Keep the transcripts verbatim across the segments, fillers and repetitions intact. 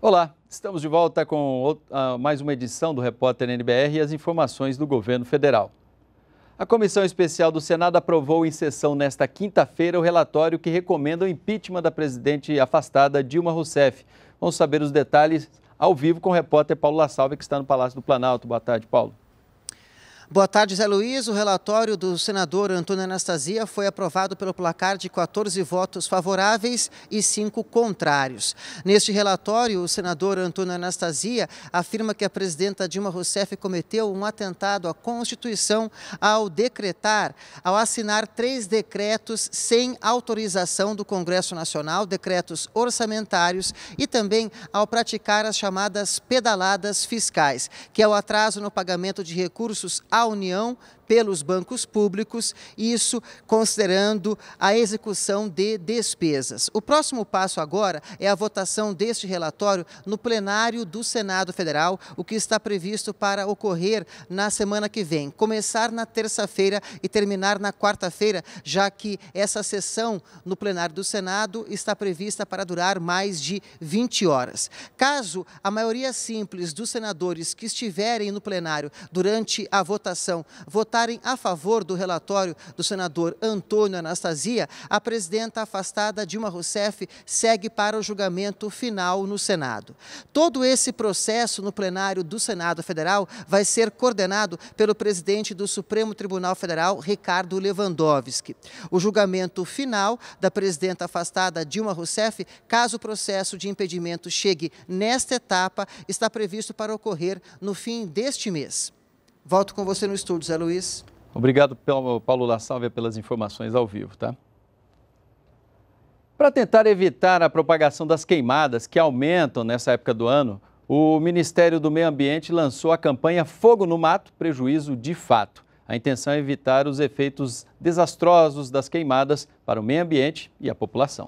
Olá, estamos de volta com uh, mais uma edição do Repórter N B R e as informações do governo federal. A Comissão Especial do Senado aprovou em sessão nesta quinta-feira o relatório que recomenda o impeachment da presidente afastada Dilma Rousseff. Vamos saber os detalhes ao vivo com o repórter Paulo La Salve, que está no Palácio do Planalto. Boa tarde, Paulo. Boa tarde, Zé Luiz. O relatório do senador Antônio Anastasia foi aprovado pelo placar de quatorze votos favoráveis e cinco contrários. Neste relatório, o senador Antônio Anastasia afirma que a presidenta Dilma Rousseff cometeu um atentado à Constituição ao decretar, ao assinar três decretos sem autorização do Congresso Nacional, decretos orçamentários, e também ao praticar as chamadas pedaladas fiscais, que é o atraso no pagamento de recursos à União pelos bancos públicos, isso considerando a execução de despesas. O próximo passo agora é a votação deste relatório no plenário do Senado Federal, o que está previsto para ocorrer na semana que vem, começar na terça-feira e terminar na quarta-feira, já que essa sessão no plenário do Senado está prevista para durar mais de vinte horas. Caso a maioria simples dos senadores que estiverem no plenário durante a votação votarem a favor do relatório do senador Antônio Anastasia, a presidenta afastada Dilma Rousseff segue para o julgamento final no Senado. Todo esse processo no plenário do Senado Federal vai ser coordenado pelo presidente do Supremo Tribunal Federal, Ricardo Lewandowski. O julgamento final da presidenta afastada Dilma Rousseff, caso o processo de impedimento chegue nesta etapa, está previsto para ocorrer no fim deste mês. Volto com você no estúdio, Zé Luiz. Obrigado, Paulo La Salve, pelas informações ao vivo, tá? Para tentar evitar a propagação das queimadas que aumentam nessa época do ano, o Ministério do Meio Ambiente lançou a campanha Fogo no Mato, Prejuízo de Fato. A intenção é evitar os efeitos desastrosos das queimadas para o meio ambiente e a população.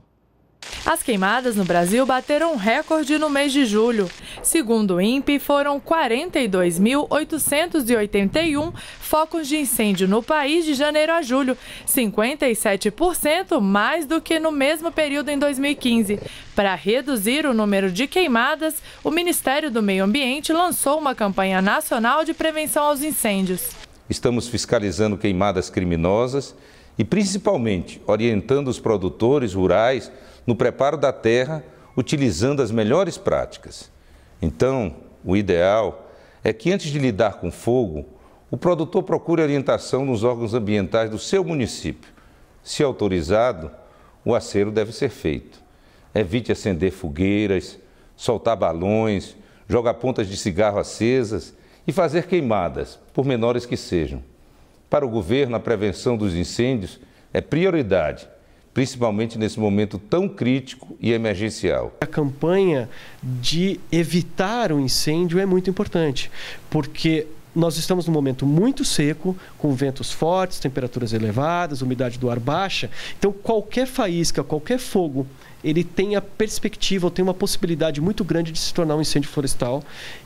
As queimadas no Brasil bateram um recorde no mês de julho. Segundo o INPE, foram quarenta e dois mil oitocentos e oitenta e um focos de incêndio no país de janeiro a julho, cinquenta e sete por cento mais do que no mesmo período em dois mil e quinze. Para reduzir o número de queimadas, o Ministério do Meio Ambiente lançou uma campanha nacional de prevenção aos incêndios. Estamos fiscalizando queimadas criminosas e, principalmente, orientando os produtores rurais no preparo da terra, utilizando as melhores práticas. Então, o ideal é que, antes de lidar com fogo, o produtor procure orientação nos órgãos ambientais do seu município. Se autorizado, o acero deve ser feito. Evite acender fogueiras, soltar balões, jogar pontas de cigarro acesas e fazer queimadas, por menores que sejam. Para o governo, a prevenção dos incêndios é prioridade, principalmente nesse momento tão crítico e emergencial. A campanha de evitar o incêndio é muito importante, porque nós estamos num momento muito seco, com ventos fortes, temperaturas elevadas, umidade do ar baixa. Então, qualquer faísca, qualquer fogo, ele tem a perspectiva, ou tem uma possibilidade muito grande de se tornar um incêndio florestal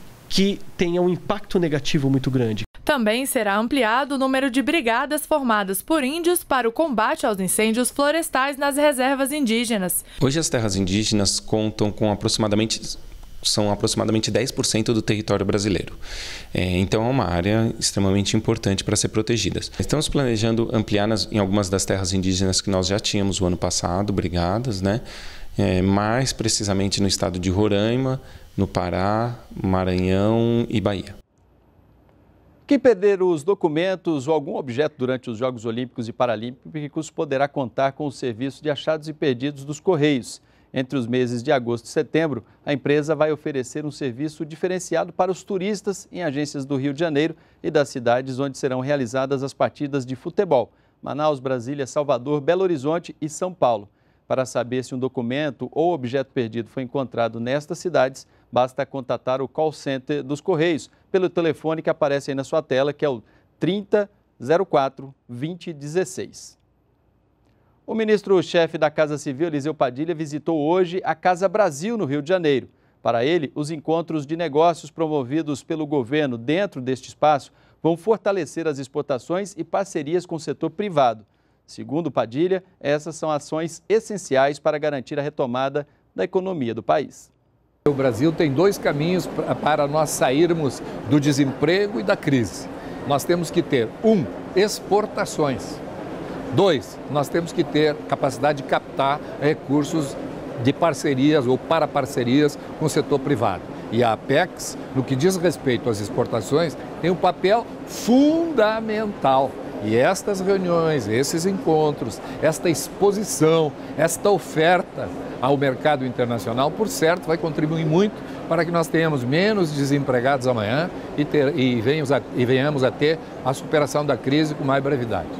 que tenha um impacto negativo muito grande. Também será ampliado o número de brigadas formadas por índios para o combate aos incêndios florestais nas reservas indígenas. Hoje as terras indígenas contam com aproximadamente, são aproximadamente dez por cento do território brasileiro. É, então é uma área extremamente importante para ser protegida. Estamos planejando ampliar nas, em algumas das terras indígenas que nós já tínhamos o ano passado, brigadas, né? É, mais precisamente no estado de Roraima, no Pará, Maranhão e Bahia. Quem perder os documentos ou algum objeto durante os Jogos Olímpicos e Paralímpicos poderá contar com o serviço de achados e perdidos dos Correios. Entre os meses de agosto e setembro, a empresa vai oferecer um serviço diferenciado para os turistas em agências do Rio de Janeiro e das cidades onde serão realizadas as partidas de futebol: Manaus, Brasília, Salvador, Belo Horizonte e São Paulo. Para saber se um documento ou objeto perdido foi encontrado nestas cidades, basta contatar o call center dos Correios pelo telefone que aparece aí na sua tela, que é o trinta, zero quatro, vinte, dezesseis. O ministro-chefe da Casa Civil, Eliseu Padilha, visitou hoje a Casa Brasil, no Rio de Janeiro. Para ele, os encontros de negócios promovidos pelo governo dentro deste espaço vão fortalecer as exportações e parcerias com o setor privado. Segundo Padilha, essas são ações essenciais para garantir a retomada da economia do país. O Brasil tem dois caminhos para nós sairmos do desemprego e da crise. Nós temos que ter, um, exportações. Dois, nós temos que ter capacidade de captar recursos de parcerias ou para parcerias com o setor privado. E a Apex, no que diz respeito às exportações, tem um papel fundamental. E estas reuniões, esses encontros, esta exposição, esta oferta ao mercado internacional, por certo, vai contribuir muito para que nós tenhamos menos desempregados amanhã e, ter, e, venhamos a, e venhamos a ter a superação da crise com mais brevidade.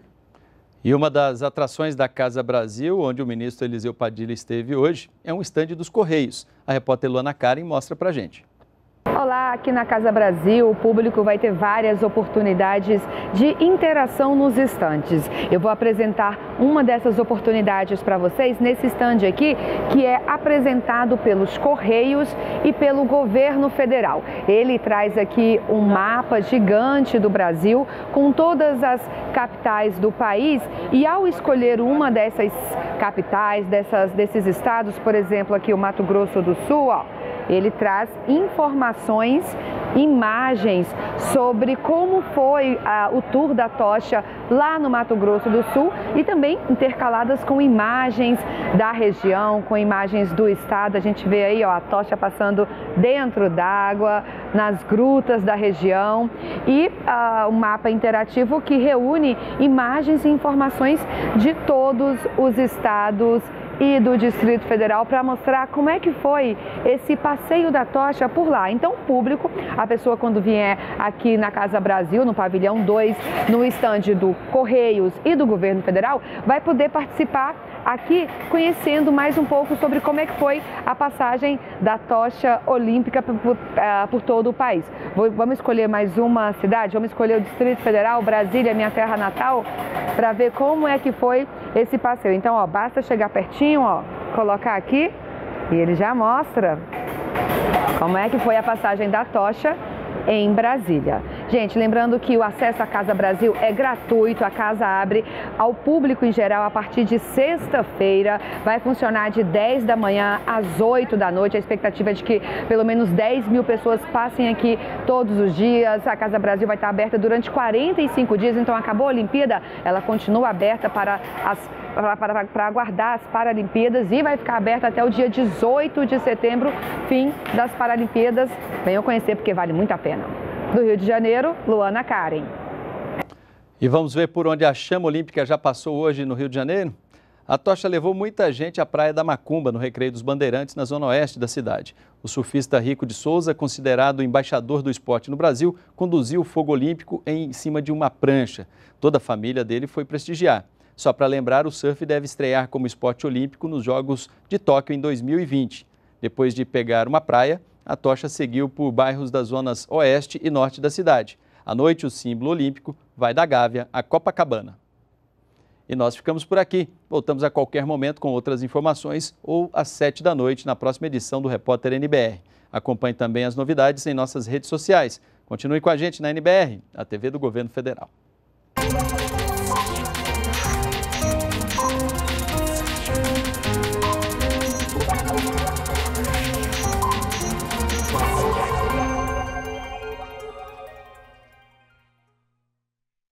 E uma das atrações da Casa Brasil, onde o ministro Eliseu Padilha esteve hoje, é um estande dos Correios. A repórter Luana Karen mostra pra gente. Olá, aqui na Casa Brasil o público vai ter várias oportunidades de interação nos estandes. Eu vou apresentar uma dessas oportunidades para vocês nesse estande aqui, que é apresentado pelos Correios e pelo governo federal. Ele traz aqui um mapa gigante do Brasil com todas as capitais do país e ao escolher uma dessas capitais, dessas, desses estados, por exemplo, aqui o Mato Grosso do Sul, ó, ele traz informações, imagens sobre como foi ah, o tour da tocha lá no Mato Grosso do Sul e também intercaladas com imagens da região, com imagens do estado. A gente vê aí ó, a tocha passando dentro d'água, nas grutas da região e ah, um mapa interativo que reúne imagens e informações de todos os estados e do Distrito Federal para mostrar como é que foi esse passeio da tocha por lá. Então, o público, a pessoa quando vier aqui na Casa Brasil, no pavilhão dois, no estande do Correios e do Governo Federal, vai poder participar aqui conhecendo mais um pouco sobre como é que foi a passagem da tocha olímpica por, por, uh, por todo o país. Vou, vamos escolher mais uma cidade, vamos escolher o Distrito Federal, Brasília, minha terra natal, para ver como é que foi esse passeio. Então, ó, basta chegar pertinho, ó, colocar aqui e ele já mostra como é que foi a passagem da tocha em Brasília. Gente, lembrando que o acesso à Casa Brasil é gratuito, a casa abre ao público em geral a partir de sexta-feira, vai funcionar de dez da manhã às oito da noite, a expectativa é de que pelo menos dez mil pessoas passem aqui todos os dias, a Casa Brasil vai estar aberta durante quarenta e cinco dias, então acabou a Olimpíada, ela continua aberta para as Para, para, para aguardar as Paralimpíadas e vai ficar aberta até o dia dezoito de setembro, fim das Paralimpíadas. Venham conhecer porque vale muito a pena. Do Rio de Janeiro, Luana Karen. E vamos ver por onde a chama olímpica já passou hoje no Rio de Janeiro? A tocha levou muita gente à Praia da Macumba, no Recreio dos Bandeirantes, na zona oeste da cidade. O surfista Rico de Souza, considerado o embaixador do esporte no Brasil, conduziu o fogo olímpico em cima de uma prancha. Toda a família dele foi prestigiar. Só para lembrar, o surf deve estrear como esporte olímpico nos Jogos de Tóquio em dois mil e vinte. Depois de pegar uma praia, a tocha seguiu por bairros das zonas oeste e norte da cidade. À noite, o símbolo olímpico vai da Gávea a Copacabana. E nós ficamos por aqui. Voltamos a qualquer momento com outras informações ou às sete da noite na próxima edição do Repórter N B R. Acompanhe também as novidades em nossas redes sociais. Continue com a gente na N B R, a T V do Governo Federal.